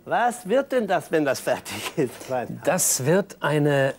Was wird denn das, wenn das fertig ist? Das wird eine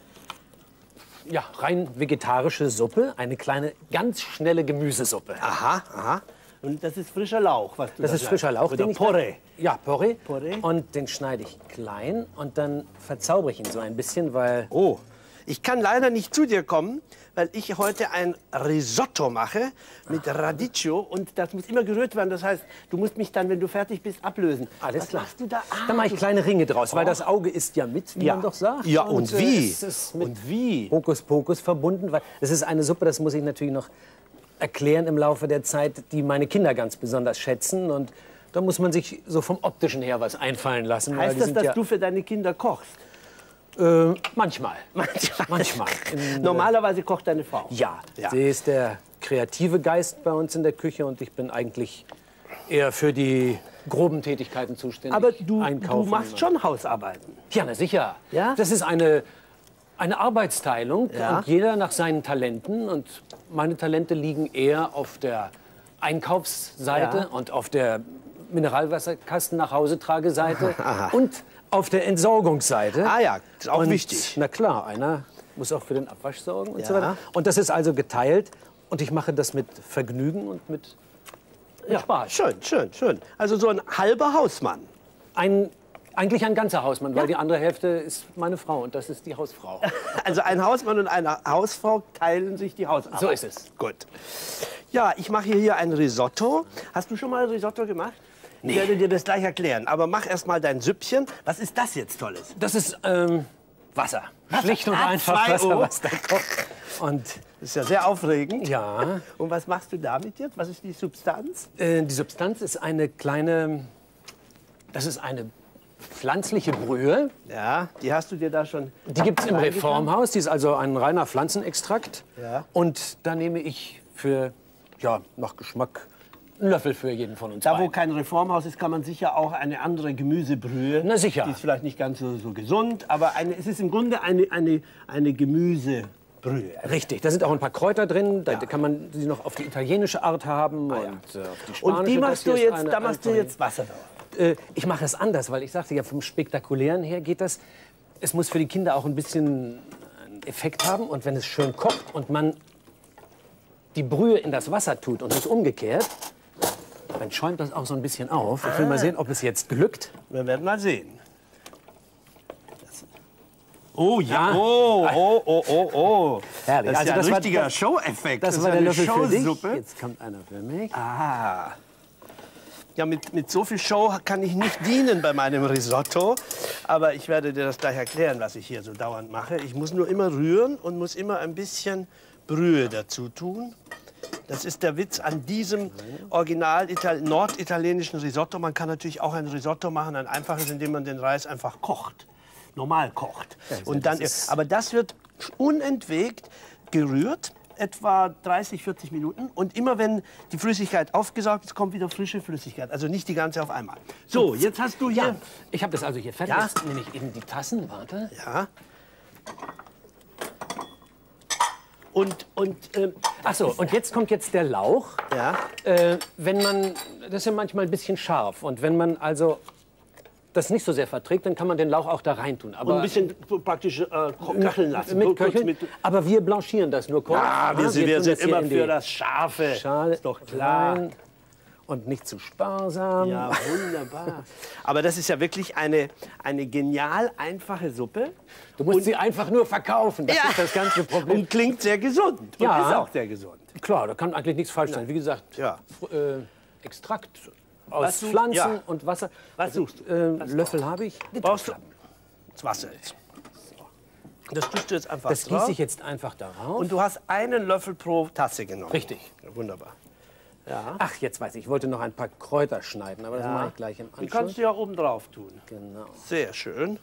rein vegetarische Suppe, eine kleine, ganz schnelle Gemüsesuppe. Aha, aha. Und das ist frischer Lauch, was du Das ist frischer Lauch. Oder Porree. Ja, Porree. Porree. Und den schneide ich klein und dann verzaubere ich ihn so ein bisschen, weil... Oh, ich kann leider nicht zu dir kommen, weil ich heute ein Risotto mache mit Radicchio und das muss immer gerührt werden. Das heißt, du musst mich dann, wenn du fertig bist, ablösen. Alles Was klar. machst du da? Dann mache ich kleine Ringe draus, weil das Auge isst ja mit, wie man doch sagt. Ja, und wie? Es ist mit Hokuspokus verbunden, weil es ist eine Suppe, das muss ich natürlich noch erklären im Laufe der Zeit, die meine Kinder ganz besonders schätzen. Und da muss man sich so vom Optischen her was einfallen lassen. Heißt das, dass du für deine Kinder kochst? Manchmal. Manchmal. Normalerweise kocht deine Frau? Ja, sie ist der kreative Geist bei uns in der Küche und ich bin eigentlich eher für die groben Tätigkeiten zuständig. Aber du machst immer. schon Hausarbeiten? Ja, na sicher. Ja? Das ist eine Arbeitsteilung und jeder nach seinen Talenten. Und meine Talente liegen eher auf der Einkaufsseite und auf der Mineralwasserkasten-Nach-Hause-Trage-Seite und auf der Entsorgungsseite. Ah ja, ist auch wichtig. Na klar, einer muss auch für den Abwasch sorgen und so weiter. Und das ist also geteilt und ich mache das mit Vergnügen und mit Spaß. Schön, schön, schön. Also so ein halber Hausmann. Eigentlich ein ganzer Hausmann, weil die andere Hälfte ist meine Frau und das ist die Hausfrau. Also ein Hausmann und eine Hausfrau teilen sich die Hausarbeit. So ist es. Gut. Ja, ich mache hier ein Risotto. Hast du schon mal ein Risotto gemacht? Nee. Ich werde dir das gleich erklären. Aber mach erst mal dein Süppchen. Was ist das jetzt Tolles? Das ist Wasser. Schlicht und einfach Wasser, was da kocht. Und das ist ja sehr aufregend. ja. Und was machst du damit jetzt? Was ist die Substanz? Die Substanz ist eine kleine, das ist eine pflanzliche Brühe. Ja, die hast du dir da schon... Die gibt es im Reformhaus. Die ist also ein reiner Pflanzenextrakt. Ja. Und da nehme ich für, nach Geschmack, einen Löffel für jeden von uns. Da, wo kein Reformhaus ist, kann man sicher auch eine andere Gemüsebrühe. Na sicher. Die ist vielleicht nicht ganz so gesund, aber es ist im Grunde eine Gemüsebrühe. Richtig, da sind auch ein paar Kräuter drin. Da kann man sie noch auf die italienische Art haben und auf die spanische. Und die machst du Das hier ist jetzt, eine da machst du einfache. jetzt Wasser drauf. Ich mache es anders, weil ich sagte ja, vom Spektakulären her geht das. Es muss für die Kinder auch ein bisschen einen Effekt haben. Und wenn es schön kocht und man die Brühe in das Wasser tut und nicht umgekehrt, dann schäumt das auch so ein bisschen auf. Ich will mal sehen, ob es jetzt glückt. Wir werden mal sehen. Oh ja, Ah. oh. Herrlich. Das ist ja ein war- richtiger Show-Effekt. Das ist war der eine Löffel für dich. Showsuppe. Jetzt kommt einer für mich. Ah. Ja, mit so viel Show kann ich nicht dienen bei meinem Risotto. Aber ich werde dir das gleich erklären, was ich hier so dauernd mache. Ich muss nur immer rühren und muss immer ein bisschen Brühe dazu tun. Das ist der Witz an diesem original norditalienischen Risotto. Man kann natürlich auch ein Risotto machen, ein einfaches, indem man den Reis einfach kocht. Normal kocht. Und dann, aber das wird unentwegt gerührt, etwa 30, 40 Minuten. Und immer wenn die Flüssigkeit aufgesaugt ist, kommt wieder frische Flüssigkeit. Also nicht die ganze auf einmal. So, jetzt hast du hier... Ja, ich habe das also hier fertig. Ja? Jetzt nehme ich eben die Tassen. Warte. Ja. Ach so, und jetzt kommt jetzt der Lauch. Ja. Wenn man, das ist ja manchmal ein bisschen scharf. Und wenn man also das nicht so sehr verträgt, dann kann man den Lauch auch da rein tun. Aber Und ein bisschen praktisch köcheln lassen. mit Kurz Köcheln. Aber wir blanchieren das nur kurz. Ja, wir tun sind das hier immer in für die das Scharfe. Schale. Ist doch klar. Rein. Und nicht zu sparsam. Ja, wunderbar. Aber das ist ja wirklich eine genial einfache Suppe. Du musst sie einfach nur verkaufen. Das ist das ganze Problem. Und klingt sehr gesund. Und Ja. ist auch sehr gesund. Klar, da kann eigentlich nichts falsch sein. Wie gesagt, Ja. Extrakt aus Was du- Pflanzen ja. und Wasser. Was suchst du? Löffel habe ich. Brauchst du das Wasser jetzt. Das tust du jetzt einfach Das drauf. gieße ich jetzt einfach darauf. Und du hast einen Löffel pro Tasse genommen. Richtig. Ja, wunderbar. Ja. Ach, jetzt weiß ich. Ich wollte noch ein paar Kräuter schneiden, aber das mache ich gleich im Die Anschluss. kannst du ja oben drauf tun. Genau. Sehr schön.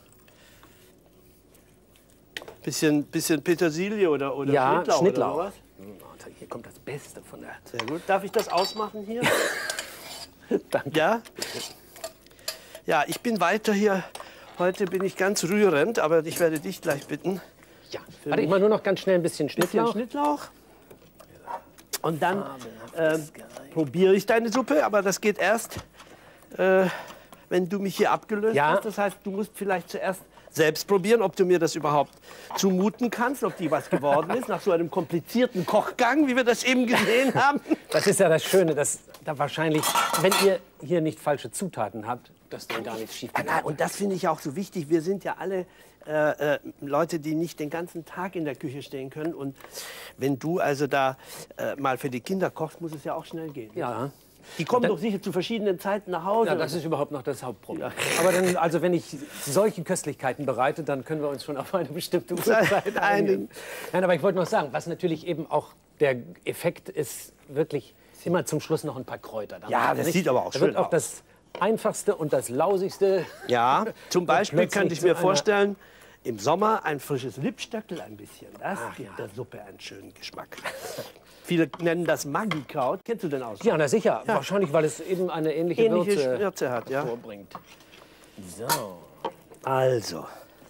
Bisschen Petersilie oder Ja, Schnittlauch. Oder was? Hier kommt das Beste von der... Sehr gut. Darf ich das ausmachen hier? Danke. Ja? Ja, ich bin weiter hier. Heute bin ich ganz rührend, aber ich werde dich gleich bitten. Ja. Warte, ich mache nur noch ganz schnell ein bisschen Bisschen Schnittlauch. Schnittlauch. Und dann probiere ich deine Suppe, aber das geht erst, wenn du mich hier abgelöst Ja. hast. Das heißt, du musst vielleicht zuerst selbst probieren, ob du mir das überhaupt zumuten kannst, ob die was geworden ist, nach so einem komplizierten Kochgang, wie wir das eben gesehen haben. Das ist ja das Schöne, dass da wahrscheinlich, wenn ihr hier nicht falsche Zutaten habt, dass dann gar nichts schief geht. Und das finde ich auch so wichtig. Wir sind ja alle Leute, die nicht den ganzen Tag in der Küche stehen können. Und wenn du also da mal für die Kinder kochst, muss es ja auch schnell gehen. Ja. Die kommen doch sicher zu verschiedenen Zeiten nach Hause. Ja, das ist überhaupt noch das Hauptproblem. Aber dann, also wenn ich solche Köstlichkeiten bereite, dann können wir uns schon auf eine bestimmte Uhrzeit einigen. Nein, aber ich wollte noch sagen, was natürlich eben auch der Effekt ist, wirklich immer zum Schluss noch ein paar Kräuter. Ja, das sieht aber auch da schön wird auch aus. das Einfachste und das Lausigste. Ja, zum Beispiel plötzlich könnte ich zu mir einer- vorstellen, im Sommer ein frisches Lippstöckel ein bisschen. Das gibt der Suppe einen schönen Geschmack. Viele nennen das Maggi-Kraut. Kennst du denn aus? Ja, na sicher. Wahrscheinlich, weil es eben eine ähnliche Ähnliche Würze hat, ja. vorbringt. So. Also,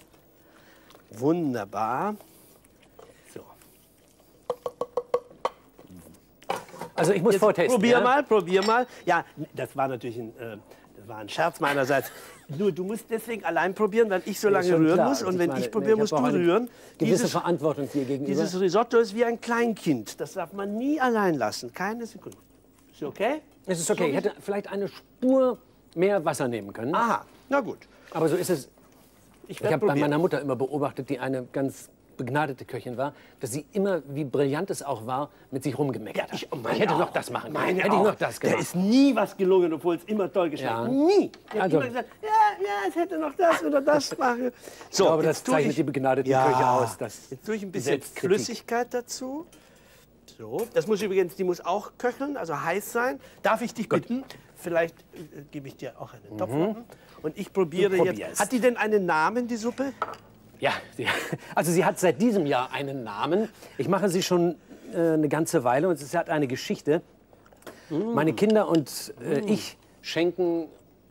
wunderbar. So. Also ich muss Jetzt vortesten. probier mal. Ja, das war natürlich das war ein Scherz meinerseits. Nur, du musst deswegen allein probieren, weil ich so lange schon rühren klar. muss. Und Ich wenn meine, ich probiere, ich musst habe du auch eine rühren. Gewisse Verantwortung dir gegenüber. Dieses Risotto ist wie ein Kleinkind. Das darf man nie allein lassen. Keine Sekunde. Ist okay? Es ist okay. Ich hätte vielleicht eine Spur mehr Wasser nehmen können. Aha, na gut. Aber so ist es. Ich werd habe bei probieren. meiner Mutter immer beobachtet, die eine ganz begnadete Köchin war, dass sie immer, wie brillant es auch war, mit sich rumgemeckert hat. Ich hätte noch das machen können. Hätte ich noch das Da gemacht. ist nie was gelungen, obwohl es immer toll geschmeckt Ja. hat. Nie. Ich habe Also- immer gesagt, ja, es hätte noch das oder das machen. So, Ich glaube, das jetzt tue zeichnet ich- die begnadete Ja. Köche aus. Das Jetzt tue ich ein bisschen Selbstkritik. Flüssigkeit dazu. So, das muss übrigens, die muss auch köcheln, also heiß sein. Darf ich dich bitten? Vielleicht gebe ich dir auch einen Topf. Und ich probiere Du jetzt. probierst. Hat die denn einen Namen, die Suppe? Ja, also sie hat seit diesem Jahr einen Namen. Ich mache sie schon eine ganze Weile und sie hat eine Geschichte. Meine Kinder und ich schenken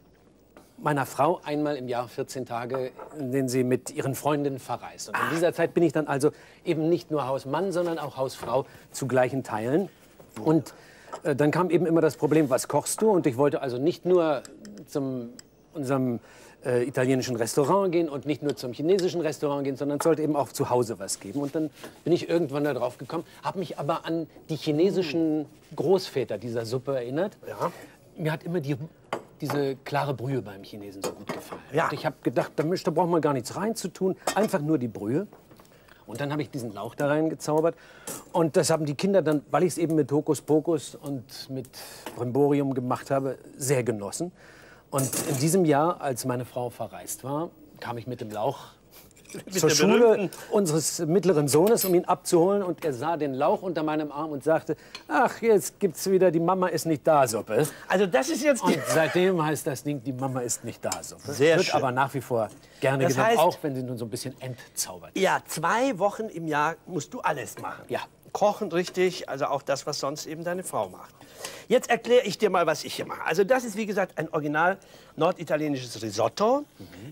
meiner Frau einmal im Jahr 14 Tage, in denen sie mit ihren Freundinnen verreist. Und in dieser Zeit bin ich dann also eben nicht nur Hausmann, sondern auch Hausfrau zu gleichen Teilen. Und dann kam eben immer das Problem, was kochst du? Und ich wollte also nicht nur zum unserem italienischen Restaurant gehen und nicht nur zum chinesischen Restaurant gehen, sondern es sollte eben auch zu Hause was geben. Und dann bin ich irgendwann da drauf gekommen, habe mich aber an die chinesischen Großväter dieser Suppe erinnert. Ja. Mir hat immer diese klare Brühe beim Chinesen so gut gefallen. Ja. Und ich habe gedacht, da braucht man gar nichts reinzutun, einfach nur die Brühe. Und dann habe ich diesen Lauch da reingezaubert. Und das haben die Kinder dann, weil ich es eben mit Hokuspokus und mit Brimborium gemacht habe, sehr genossen. Und in diesem Jahr, als meine Frau verreist war, kam ich mit dem Lauch zur der Schule berühmten- unseres mittleren Sohnes, um ihn abzuholen. Und er sah den Lauch unter meinem Arm und sagte, ach, jetzt gibt's wieder die Mama ist nicht da Suppe. Also das ist jetzt die... Und seitdem heißt das Ding, die Mama ist nicht da Suppe. Sehr Wird schön. aber nach wie vor gerne Das genommen, heißt- auch wenn sie nun so ein bisschen entzaubert. Ja, 2 Wochen im Jahr musst du alles machen. Ja. Kochen richtig, also auch das, was sonst eben deine Frau macht. Jetzt erkläre ich dir mal, was ich hier mache. Also das ist, wie gesagt, ein original norditalienisches Risotto.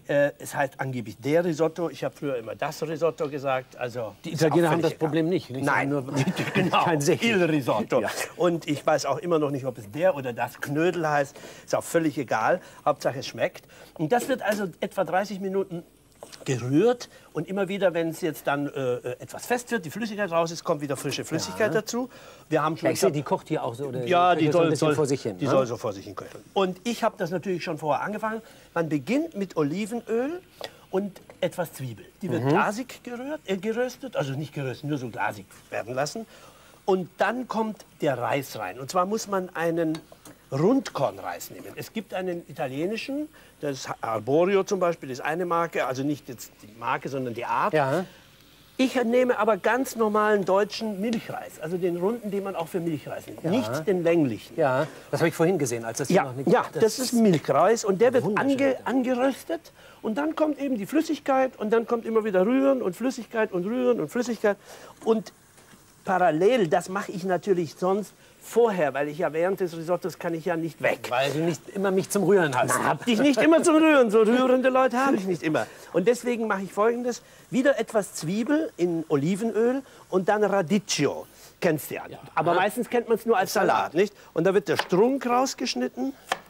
Es heißt angeblich der Risotto. Ich habe früher immer das Risotto gesagt. Also Die ist Italiener auch haben das völlig egal. Problem nicht. Nein, Nur genau, kein Sechel. Il Risotto. Ja. Und ich weiß auch immer noch nicht, ob es der oder das Knödel heißt. Ist auch völlig egal. Hauptsache es schmeckt. Und das wird also etwa 30 Minuten gerührt und immer wieder, wenn es jetzt dann etwas fest wird, die Flüssigkeit raus ist, kommt wieder frische Flüssigkeit dazu. Wir haben schon Ja, ich sehe, die kocht hier auch so. Oder ja, die köchelt so ein soll, bisschen vor sich hin. die ne? soll so vor sich hin köcheln. Und ich habe das natürlich schon vorher angefangen. Man beginnt mit Olivenöl und etwas Zwiebel. Die wird glasig geröstet, also nicht geröstet, nur so glasig werden lassen. Und dann kommt der Reis rein. Und zwar muss man einen Rundkornreis nehmen. Es gibt einen italienischen, das ist Arborio zum Beispiel, das ist eine Marke, also nicht jetzt die Marke, sondern die Art. Ja. Ich nehme aber ganz normalen deutschen Milchreis, also den runden, den man auch für Milchreis nimmt, nicht den länglichen. Ja, das habe ich vorhin gesehen, als das hier Ja, noch nicht... ja, das ist Milchreis und der wird Wunderschön. angeröstet und dann kommt eben die Flüssigkeit und dann kommt immer wieder Rühren und Flüssigkeit und Rühren und Flüssigkeit und parallel, das mache ich natürlich sonst vorher, weil ich ja während des Risottos kann ich ja nicht weg. Weil du nicht immer mich zum Rühren hast. Hab dich nicht immer zum Rühren, so rührende Leute habe ich nicht immer. Und deswegen mache ich Folgendes, wieder etwas Zwiebel in Olivenöl und dann Radicchio. Kennst du ja. Aber meistens kennt man es nur als Salat, nicht? Und da wird der Strunk rausgeschnitten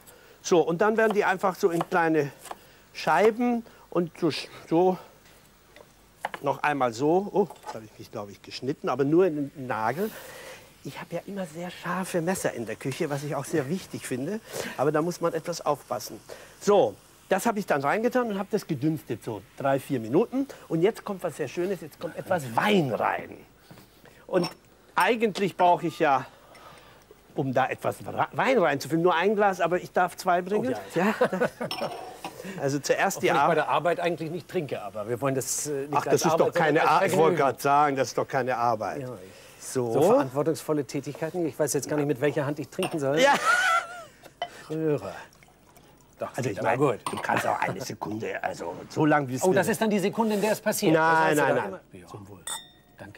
So, und dann werden die einfach so in kleine Scheiben und so noch einmal so. Oh, jetzt habe ich mich, glaube ich, geschnitten, aber nur in den Nagel. Ich habe ja immer sehr scharfe Messer in der Küche, was ich auch sehr wichtig finde. Aber da muss man etwas aufpassen. So, das habe ich dann reingetan und habe das gedünstet, so 3, 4 Minuten. Und jetzt kommt was sehr Schönes, jetzt kommt etwas Wein rein. Und eigentlich brauche ich ja, um da etwas Wein reinzufüllen, nur ein Glas, aber ich darf 2 bringen. Oh, ja. Also zuerst die Obwohl ich bei Arbeit. der Arbeit eigentlich nicht trinke, aber wir wollen das nicht Ach, als das ist doch Arbeit, sondern keine als Arbeit. Ich wollte Vergnügen. gerade sagen, das ist doch keine Arbeit. Ja, So. so verantwortungsvolle Tätigkeiten. Ich weiß jetzt gar nicht, mit welcher Hand ich trinken soll. Ja. Rühre. Doch, Also ich aber meine, gut. du kannst auch eine Sekunde, also so lang wie es Oh, will. das ist dann die Sekunde, in der es passiert. Nein, Das heißt nein, aber nein. immer- Ja. Zum Wohl. Danke.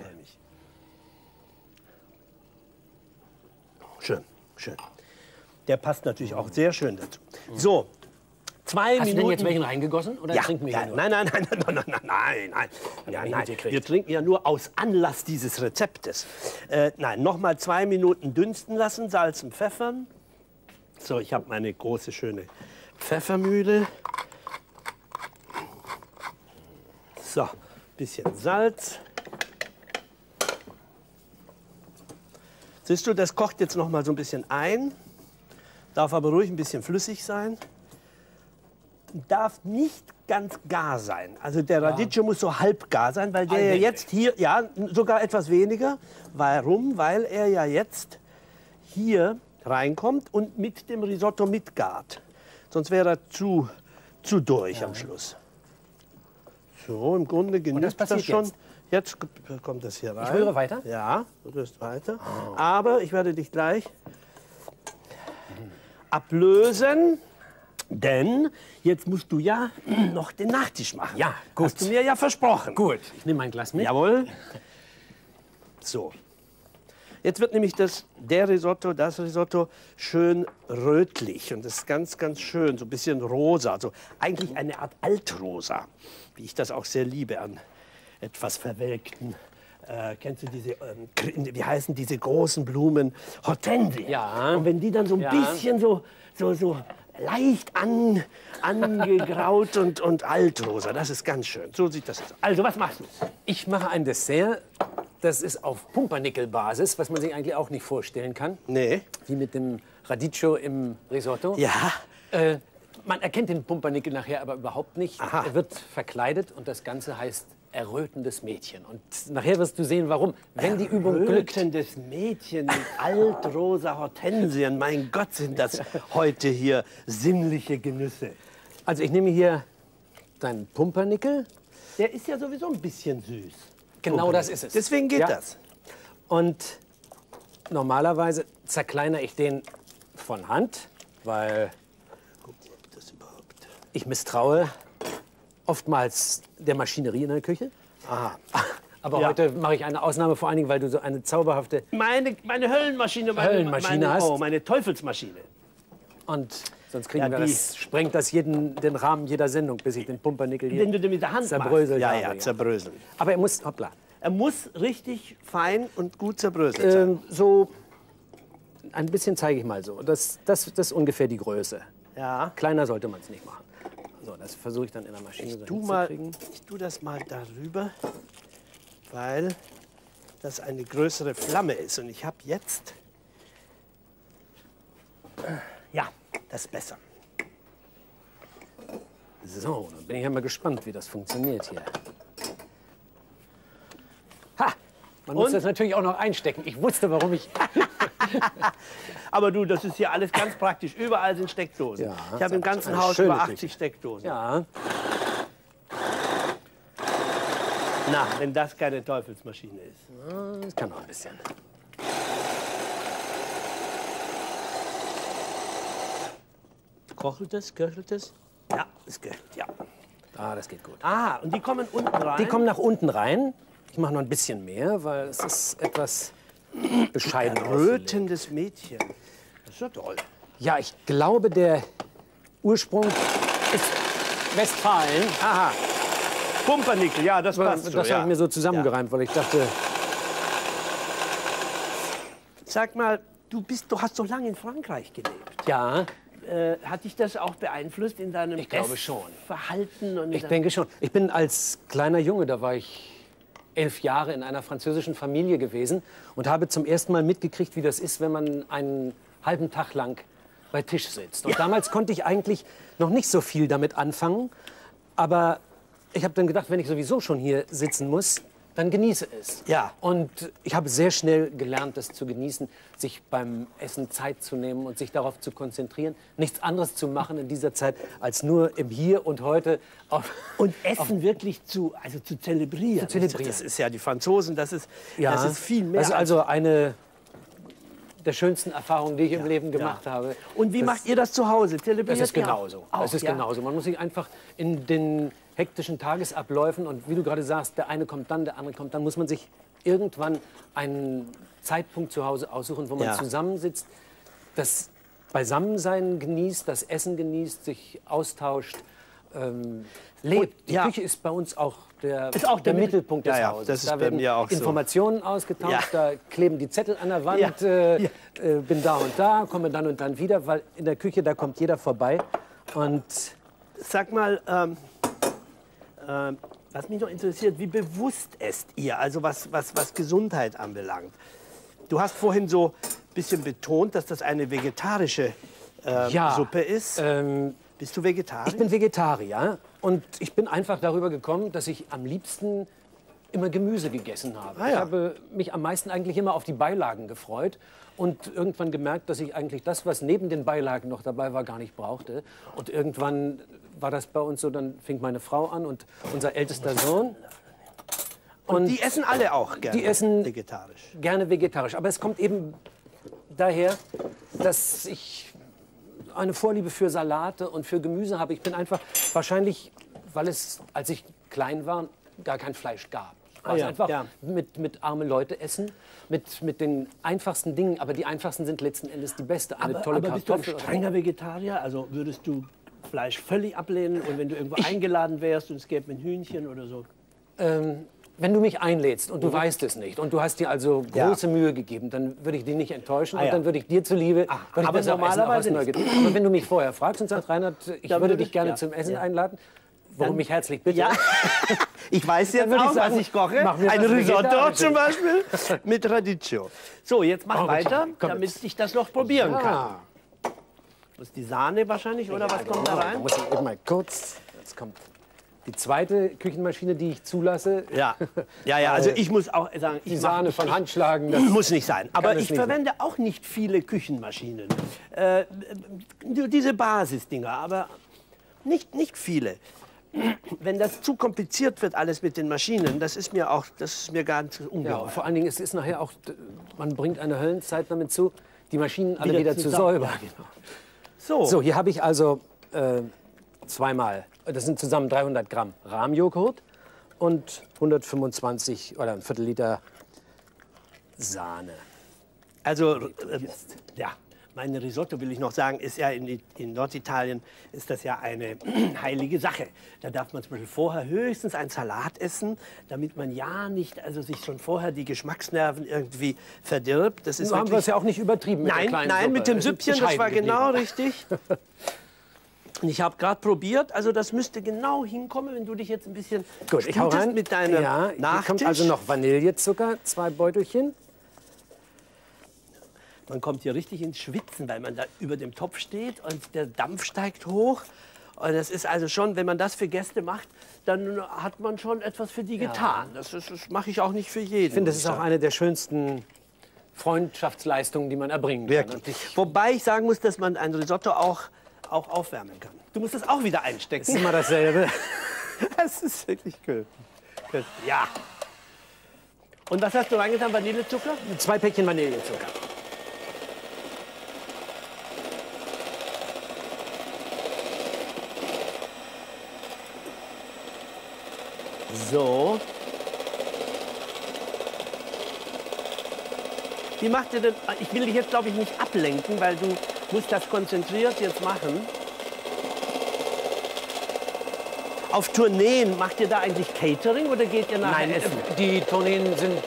Schön, schön. Der passt natürlich auch sehr schön dazu. So, 2 Hast du denn Minuten. jetzt welchen reingegossen oder Ja, trinken wir ja, hier nur? nein, nein, nein, nein, nein, nein, nein. Ja, ich nein. mitgekriegt. Wir trinken ja nur aus Anlass dieses Rezeptes. Nein, nochmal 2 Minuten dünsten lassen, salzen, pfeffern. So, ich habe meine große, schöne Pfeffermühle. So, bisschen Salz. Siehst du, das kocht jetzt noch mal so ein bisschen ein. Darf aber ruhig ein bisschen flüssig sein. Darf nicht ganz gar sein. Also der Radicchio muss so halb gar sein, weil der ja Al dente. jetzt hier, ja, sogar etwas weniger. Warum? Weil er ja jetzt hier reinkommt und mit dem Risotto mitgart. Sonst wäre er zu durch am Schluss. So, im Grunde genügt das passiert schon. jetzt? Jetzt kommt das hier rein. Ich rühre weiter? Ja, du rührst weiter. Aber ich werde dich gleich ablösen, denn jetzt musst du ja noch den Nachtisch machen. Ja, gut. Hast du mir ja versprochen. Gut, ich nehme mein Glas mit. Jawohl. So. Jetzt wird nämlich das Risotto schön rötlich und das ist ganz, ganz schön, so ein bisschen rosa, also eigentlich eine Art Altrosa, wie ich das auch sehr liebe an etwas verwelkten. Kennst du diese, wie heißen diese großen Blumen? Hortensien. Ja. Und wenn die dann so ein Ja. bisschen so leicht angegraut und altrosa, das ist ganz schön. So sieht das aus. Also, was machst du? Ich mache ein Dessert, das ist auf Pumpernickel-Basis, was man sich eigentlich auch nicht vorstellen kann. Nee. Wie mit dem Radicchio im Risotto. Ja. Man erkennt den Pumpernickel nachher aber überhaupt nicht. Aha. Er wird verkleidet und das Ganze heißt errötendes Mädchen. Und nachher wirst du sehen, warum. Wenn die Übung glückt. Rötendes Mädchen mit altrosa Hortensien. Mein Gott, sind das heute hier sinnliche Genüsse. Also ich nehme hier deinen Pumpernickel. Der ist ja sowieso ein bisschen süß. Genau das ist es. Deswegen geht Ja. das. Und normalerweise zerkleinere ich den von Hand, weil Das überhaupt. ich misstraue oftmals der Maschinerie in der Küche. Aha. Aber Ja. heute mache ich eine Ausnahme, vor allen Dingen, weil du so eine zauberhafte... Meine Höllenmaschine, Höllenmaschine hast. Oh, meine Teufelsmaschine. Und sonst kriegen Ja, wir die- das, sprengt das den Rahmen jeder Sendung, bis ich den Pumpernickel hier Wenn du den mit der Hand zerbröselt machst. Ja, habe. ja, zerbröseln. Aber er muss, hoppla, Er muss richtig fein und gut zerbröselt sein. so ein bisschen zeige ich mal so. Das ist ungefähr die Größe. Ja. Kleiner sollte man es nicht machen. So, das versuche ich dann in der Maschine so hinzukriegen. Ich tue das mal darüber, weil das eine größere Flamme ist. Und ich habe jetzt... Ja, das ist besser. So, dann bin ich ja mal gespannt, wie das funktioniert hier. Ha! Man muss Und? das natürlich auch noch einstecken. Ich wusste, warum ich... Aber du, das ist hier alles ganz praktisch. Überall sind Steckdosen. Ja, Ich habe im ganzen eine Haus schöne über 80 Küche. Steckdosen. Ja, Na, wenn das keine Teufelsmaschine ist. das kann noch ein bisschen. Kochelt es? Köchelt es? Ja, es köchelt, ja. Ah, das geht gut. Ah, und die kommen unten rein? Die kommen nach unten rein. Ich mache noch ein bisschen mehr, weil es ist etwas bescheiden ausgelegt. Rötendes Mädchen. Das ist ja toll. Ja, ich glaube, der Ursprung ist Westfalen. Aha. Pumpernickel, ja, das passt Das so, habe ja. ich mir so zusammengereimt, weil ich dachte, Sag mal, du hast so lange in Frankreich gelebt. ja, Hat dich das auch beeinflusst in deinem Ich glaube schon. Verhalten? Und Ich denke schon. Ich bin als kleiner Junge, da war ich 11 Jahre in einer französischen Familie gewesen und habe zum ersten Mal mitgekriegt, wie das ist, wenn man einen halben Tag lang bei Tisch sitzt. Und damals konnte ich eigentlich noch nicht so viel damit anfangen. Aber ich habe dann gedacht, wenn ich sowieso schon hier sitzen muss, dann genieße es. Ja. Und ich habe sehr schnell gelernt, das zu genießen, sich beim Essen Zeit zu nehmen und sich darauf zu konzentrieren, nichts anderes zu machen in dieser Zeit, als nur im Hier und Heute und Essen wirklich zu zelebrieren. zelebrieren. Das ist ja die Franzosen, das ist viel mehr. Das ist also eine der schönsten Erfahrungen, die ich im Leben gemacht habe. Und wie macht ihr das zu Hause? Zelebriert Es ist ihr genauso. auch? Es ist genauso. Man muss sich einfach in den hektischen Tagesabläufen und wie du gerade sagst, der eine kommt dann, der andere kommt dann, muss man sich irgendwann einen Zeitpunkt zu Hause aussuchen, wo man zusammensitzt, das Beisammensein genießt, das Essen genießt, sich austauscht, lebt. Die Küche ist bei uns auch der Mittelpunkt des Hauses. Das ist da bei werden mir auch Informationen ausgetauscht, da kleben die Zettel an der Wand, bin da und da, komme dann und dann wieder, weil in der Küche, da kommt jeder vorbei. Und sag mal, was mich noch interessiert, wie bewusst esst ihr, also was Gesundheit anbelangt? Du hast vorhin so ein bisschen betont, dass das eine vegetarische Suppe ist. Bist du Vegetarier? Ich bin Vegetarier und ich bin einfach darüber gekommen, dass ich am liebsten immer Gemüse gegessen habe. Ich habe mich am meisten eigentlich immer auf die Beilagen gefreut und irgendwann gemerkt, dass ich eigentlich das, was neben den Beilagen noch dabei war, gar nicht brauchte. Und irgendwann war das bei uns so, dann fing meine Frau an und unser ältester Sohn. Und die essen alle auch gerne die essen vegetarisch? Gerne vegetarisch. Aber es kommt eben daher, dass ich eine Vorliebe für Salate und für Gemüse habe. Ich bin einfach, wahrscheinlich, weil es, als ich klein war, gar kein Fleisch gab. Also einfach mit arme Leute essen, mit den einfachsten Dingen. Aber die einfachsten sind letzten Endes die beste. Eine tolle aber bist du ein Kartoffel. strenger Vegetarier? Also würdest du Fleisch völlig ablehnen und wenn du irgendwo eingeladen wärst und es gäbe ein Hühnchen oder so? Wenn du mich einlädst und du weißt es nicht und du hast dir also große Mühe gegeben, dann würde ich dich nicht enttäuschen und dann würde ich dir zuliebe aber normalerweise nicht. Aber wenn du mich vorher fragst und sagst, Reinhard, ich würde dich gerne zum Essen einladen, worum ich herzlich bitte. Ja. Ich weiß jetzt auch, was ich koche. Ein Risotto zum Beispiel mit Radicchio. So, jetzt mach weiter, damit ich das noch probieren kann. Das ist die Sahne wahrscheinlich, oder was kommt da rein? Da muss ich eben mal kurz, jetzt kommt die zweite Küchenmaschine, die ich zulasse. Ja, also ich muss auch sagen, die Sahne von Handschlagen. Das muss nicht sein. Aber ich verwende auch nicht viele Küchenmaschinen. Diese Basisdinger, aber nicht viele. Wenn das zu kompliziert wird, alles mit den Maschinen, das ist mir ganz ungeheuer. Vor allen Dingen, es ist nachher auch, man bringt eine Höllenzeit damit zu, die Maschinen alle wieder zu säubern. Ja, genau. So, hier habe ich also zweimal, das sind zusammen 300 Gramm Rahmjoghurt und 125 oder ein Viertel Liter Sahne. Also, mein Risotto, will ich noch sagen, ist ja in Norditalien ist das ja eine heilige Sache. Da darf man zum Beispiel vorher höchstens einen Salat essen, damit man sich schon vorher die Geschmacksnerven irgendwie verdirbt. Das ist haben wir es ja auch nicht übertrieben mit der kleinen Nein, Suppe. mit dem Süppchen, das war genau richtig. Und ich habe gerade probiert, also das müsste genau hinkommen, wenn du dich jetzt ein bisschen gut, ich hau rein mit deinem Nachtisch. Hier kommt also noch Vanillezucker, 2 Beutelchen. Man kommt hier richtig ins Schwitzen, weil man da über dem Topf steht und der Dampf steigt hoch. Und das ist also schon, wenn man das für Gäste macht, dann hat man schon etwas für die getan. Das mache ich auch nicht für jeden. Ich finde, das ist auch eine der schönsten Freundschaftsleistungen, die man erbringen kann. Wirklich. Wobei ich sagen muss, dass man ein Risotto auch aufwärmen kann. Du musst es auch wieder einstecken. Das ist immer dasselbe. Das ist wirklich cool. Ja. Und was hast du reingetan? Vanillezucker? 2 Päckchen Vanillezucker. So. Wie macht ihr denn? Ich will dich jetzt, glaube ich, nicht ablenken, weil du musst das konzentriert jetzt machen. Auf Tourneen macht ihr da eigentlich Catering oder geht ihr nachher essen? Die Tourneen sind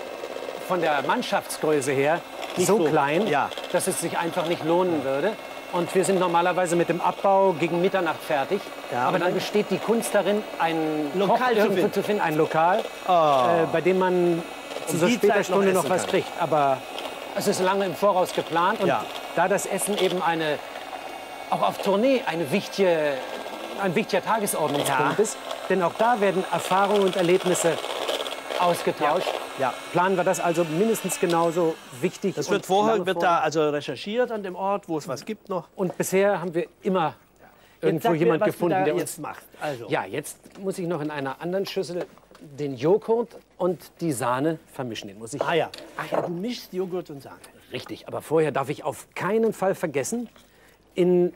von der Mannschaftsgröße her so klein, dass es sich einfach nicht lohnen würde. Und wir sind normalerweise mit dem Abbau gegen Mitternacht fertig. Ja, aber dann besteht die Kunst darin, ein Lokal Koch irgendwo zu finden, ein Lokal, bei dem man zu so die später Zeit noch Stunde noch essen was kann. kriegt. Aber es ist lange im Voraus geplant. Und Ja. da das Essen eben auch auf Tournee ein wichtiger Tagesordnungspunkt Ja. ist, denn auch da werden Erfahrungen und Erlebnisse ausgetauscht. Ja. Planen wir das also mindestens genauso wichtig. Das und wird vorher lange wird da also recherchiert an dem Ort, wo es was gibt noch. Und bisher haben wir immer irgendwo Sag mir, jemand was gefunden, du da der uns... jetzt macht. Also. Ja, jetzt muss ich noch in einer anderen Schüssel den Joghurt und die Sahne vermischen. Den muss ich Ah ja, du mischst Joghurt und Sahne. richtig. Aber vorher darf ich auf keinen Fall vergessen, in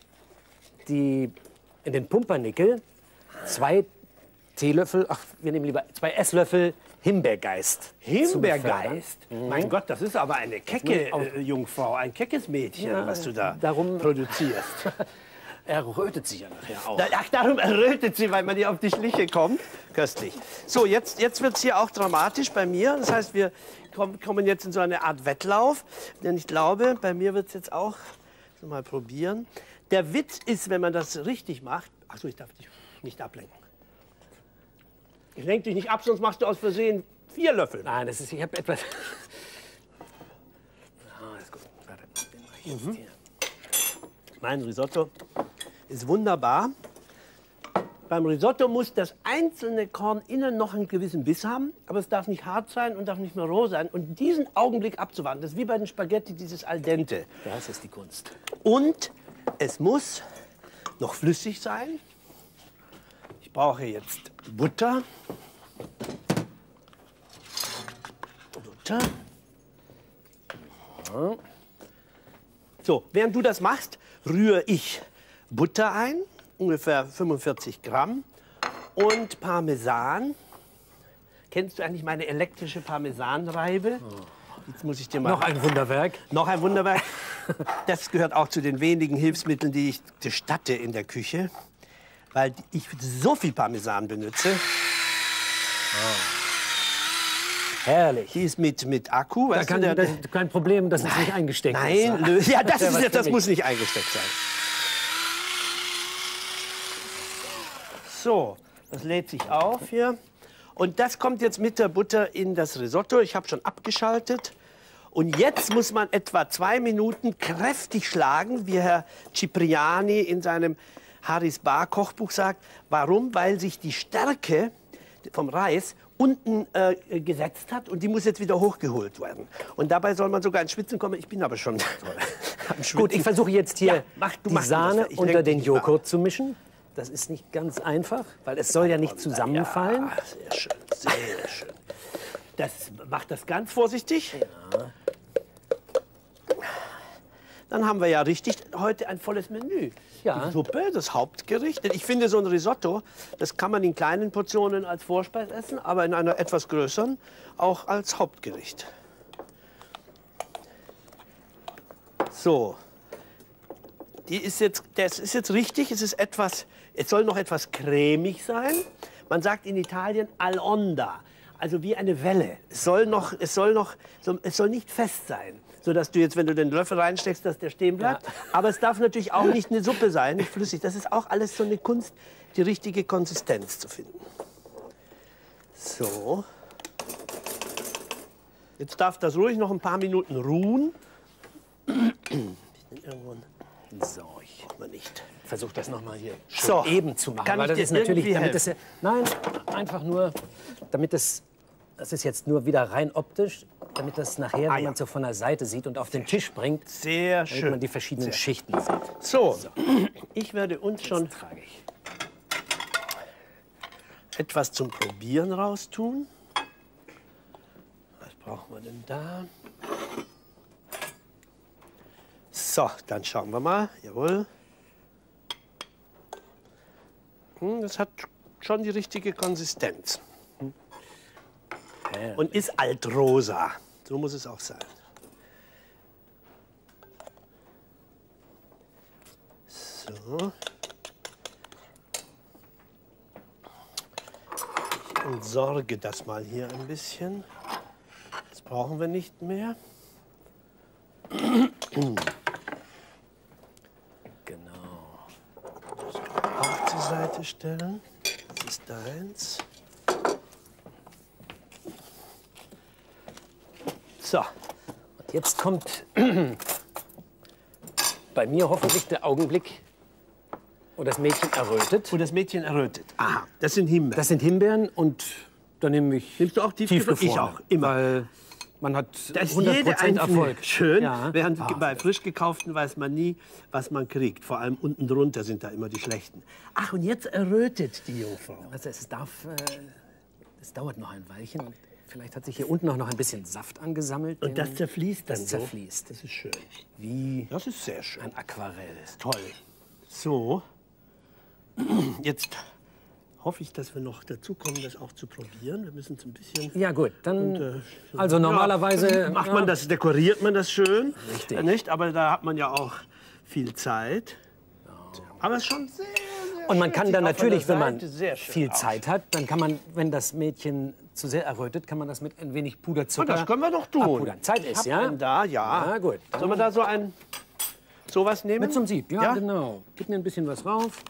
den Pumpernickel 2 Teelöffel, wir nehmen lieber 2 Esslöffel Himbeergeist. Himbeergeist? Mein Gott, das ist aber eine kecke Auch- Jungfrau, ein keckes Mädchen, Ja, was du da darum- produzierst. Er rötet sich ja nachher auch. Ach, darum errötet sie, weil man ihr auf die Schliche kommt. Köstlich. So, jetzt wird es hier auch dramatisch bei mir. Das heißt, wir kommen jetzt in so eine Art Wettlauf. Denn ich glaube, bei mir wird es jetzt auch, mal probieren. Der Witz ist, wenn man das richtig macht. Ach so, ich darf dich nicht ablenken. Ich lenke dich nicht ab, sonst machst du aus Versehen 4 Löffel. Nein, ich habe etwas... ist gut. Warte, den mach ich jetzt hier. Mein Risotto ist wunderbar. Beim Risotto muss das einzelne Korn innen noch einen gewissen Biss haben, aber es darf nicht hart sein und darf nicht mehr roh sein. Und diesen Augenblick abzuwarten, das ist wie bei den Spaghetti, dieses al dente. Das ist die Kunst. Und es muss noch flüssig sein. Ich brauche jetzt Butter. Butter. So, während du das machst, rühre ich Butter ein, ungefähr 45 Gramm, und Parmesan. Kennst du eigentlich meine elektrische Parmesanreibe? Jetzt muss ich dir mal... Noch ein Wunderwerk. Noch ein Wunderwerk. Das gehört auch zu den wenigen Hilfsmitteln, die ich gestatte in der Küche, weil ich so viel Parmesan benutze. Herrlich. Die ist mit Akku. Da Weißt kann, du, das ist kein Problem, dass es nicht eingesteckt ist. Nein, ne? ja, das, wäre was für das mich. muss nicht eingesteckt sein. So, das lädt sich auf hier. Und das kommt jetzt mit der Butter in das Risotto. Ich habe schon abgeschaltet. Und jetzt muss man etwa 2 Minuten kräftig schlagen, wie Herr Cipriani in seinem Haris Bar Kochbuch sagt. Warum? Weil sich die Stärke vom Reis unten gesetzt hat und die muss jetzt wieder hochgeholt werden. Und dabei soll man sogar ins Schwitzen kommen. Ich bin aber schon am Schwitzen. Gut, ich versuche jetzt hier Ja, mach die das. Sahne Ich unter lenk den dich nicht Joghurt zu mischen. Das ist nicht ganz einfach, weil es soll ja nicht zusammenfallen. Ja, sehr schön, sehr schön. Das macht das ganz vorsichtig. Ja. Dann haben wir ja richtig heute ein volles Menü. Ja. Die Suppe, das Hauptgericht. Denn ich finde, so ein Risotto, das kann man in kleinen Portionen als Vorspeise essen, aber in einer etwas größeren auch als Hauptgericht. So. Das ist jetzt richtig. Es soll noch etwas cremig sein. Man sagt in Italien all'onda, also wie eine Welle. Es soll nicht fest sein, sodass du jetzt, wenn du den Löffel reinsteckst, dass der stehen bleibt. Ja. Aber es darf natürlich auch nicht eine Suppe sein, nicht flüssig. Das ist auch alles so eine Kunst, die richtige Konsistenz zu finden. So. Jetzt darf das ruhig noch ein paar Minuten ruhen. So, ich mal nicht. Versuch das noch mal hier schön So. eben zu machen. Kann weil ich das dir ist natürlich, irgendwie damit das ja, nein, einfach nur, damit das ist jetzt nur wieder rein optisch, damit das nachher, wenn ja. man es so von der Seite sieht und auf den Tisch bringt, Sehr damit schön. man die verschiedenen Schichten sieht. So, ich werde uns schon Trage ich. etwas zum Probieren raustun. Was brauchen wir denn da? So, dann schauen wir mal. Jawohl. Das hat schon die richtige Konsistenz. Und ist altrosa. So muss es auch sein. So. Ich entsorge das mal hier ein bisschen. Das brauchen wir nicht mehr. Seite stellen. Das ist deins. So. Und jetzt kommt bei mir hoffentlich der Augenblick, wo das Mädchen errötet. Wo das Mädchen errötet. Aha, das sind Himbeeren. Das sind Himbeeren und dann nehme ich Nimmst du auch tiefgefroren? Ich auch, immer. Weil man hat Da ist 100% jede einzelne Erfolg. schön, Ja. während bei frisch gekauften weiß man nie, was man kriegt. Vor allem unten drunter sind da immer die schlechten. Ach, und jetzt errötet die Jungfrau. Also es dauert noch ein Weilchen. Und vielleicht hat sich hier unten auch noch ein bisschen Saft angesammelt. Und das zerfließt dann das so. zerfließt. Das ist schön. Wie Das ist sehr schön. ein Aquarell. Toll. So, jetzt hoffe ich, dass wir noch dazu kommen, das auch zu probieren. Wir müssen es ein bisschen... Ja gut, dann also normalerweise ja, macht man das, dekoriert man das schön. Richtig. Nicht? Aber da hat man ja auch viel Zeit. Aber es ist schon sehr, sehr Und man schön. kann Sieht dann auch von natürlich, der wenn man Seite sehr schön viel aus. Zeit hat, dann kann man, wenn das Mädchen zu sehr errötet, kann man das mit ein wenig Puderzucker Oh, das können wir doch tun. abpudern. Zeit ist, Hab ja? einen da, ja. Ja, gut. Sollen wir da so sowas nehmen? Mit zum Sieb, ja, genau. Gib mir ein bisschen was rauf.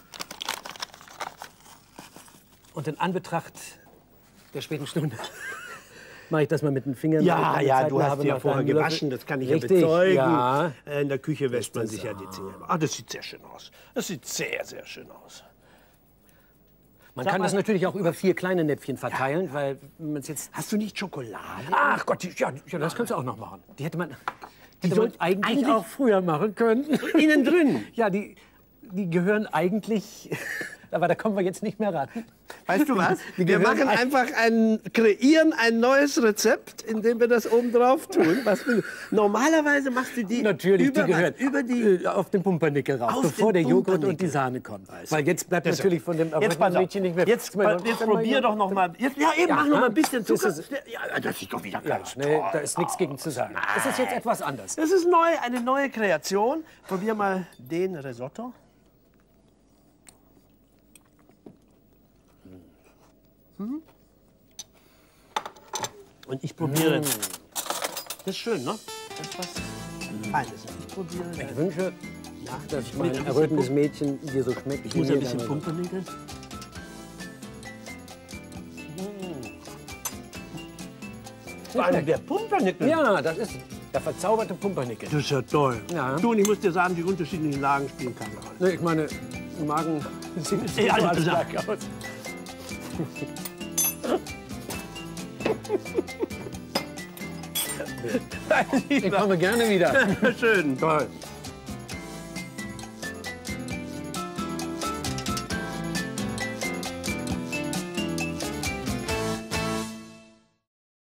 Und in Anbetracht der späten Stunde mache ich das mal mit den Fingern. Ja, weil ich ja, keine du Zeit hast habe, die ja noch vorher einen Löffel. gewaschen, das kann ich Richtig, ja bezeugen. ja. In der Küche wäscht man sich ja die Zähne. Ah, das sieht sehr schön aus. Das sieht sehr, sehr schön aus. Man kann das natürlich auch über 4 kleine Näpfchen verteilen, weil man es jetzt... Hast du nicht Schokolade? Ach Gott, ja, das kannst du auch noch machen. Die hätte man sollte eigentlich auch früher machen können. Innen drin. Ja, die gehören eigentlich... Aber da kommen wir jetzt nicht mehr ran. Weißt du was? Die Wir gehören machen einfach kreieren ein neues Rezept, indem wir das oben drauf tun. Normalerweise machst du die Natürlich, über, die gehören über die... auf den Pumpernickel rauf, Auf bevor den der Joghurt Pumpernickel. und die Sahne kommen. Weil jetzt bleibt natürlich von dem Jetzt pass auf. Mädchen nicht mehr... Jetzt probier doch noch mal. Ja, eben, mach noch mal ein bisschen Zucker. Das ist- Ja, das ist doch wieder Ja, ganz nee, toll. da ist nichts gegen zu sagen. Es ist jetzt etwas anders. Das ist neu, eine neue Kreation. Probier mal den Risotto. Und ich probiere. Das ist schön, ne? Das ist was Feines. Ich probiere. Ich wünsche, dass muss mein ein bisschen errötendes Mädchen dir so schmeckt. Ich muss ein bisschen Pumpernickel. Vor allem der Pumpernickel. Ja, das ist der verzauberte Pumpernickel. Das ist ja toll. Ja. Du, und ich muss dir sagen, die unterschiedlichen Lagen spielen keine Rolle. Nee, ich meine, im Magen sieht es Ja, so alles alles klar. gleich aus. Ich komme gerne wieder. Schön. Toll.